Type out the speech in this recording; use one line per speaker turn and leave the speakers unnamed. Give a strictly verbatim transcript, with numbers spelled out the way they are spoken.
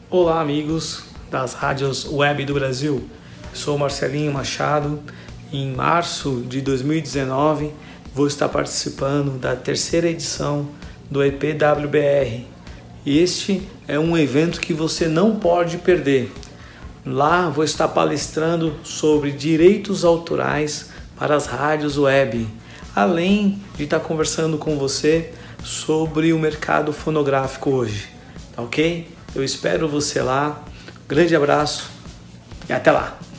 Olá, amigos das rádios web do Brasil. Sou Marcelinho Machado. Em março de dois mil e dezenove, vou estar participando da terceira edição do E P W B R. Este é um evento que você não pode perder. Lá vou estar palestrando sobre direitos autorais para as rádios web, além de estar conversando com você sobre o mercado fonográfico hoje. Tá ok? Eu espero você lá. Grande abraço e até lá!